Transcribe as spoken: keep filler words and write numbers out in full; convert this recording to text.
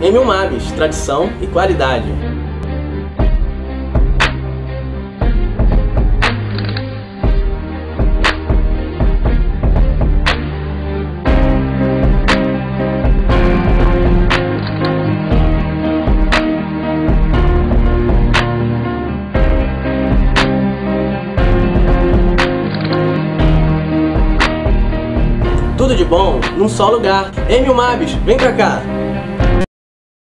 Emil Mabs, tradição e qualidade. Tudo de bom num só lugar. Emil Mabs, vem pra cá!